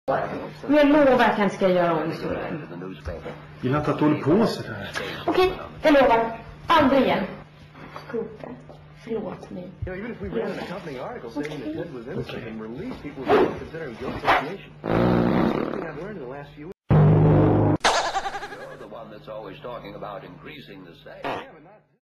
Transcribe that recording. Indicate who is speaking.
Speaker 1: Men jag lovar att jag inte ska göra om historien.
Speaker 2: Vill han att du håller på sådär?
Speaker 1: Okej, jag lovar. Aldrig igen. Gubbe, förlåt mig.
Speaker 3: Even if we ran an accompanying article saying that Ted was innocent and released, people would consider him guilty of association. Something I've learned in the last few weeks.
Speaker 4: You're the one that's always talking about increasing the stake.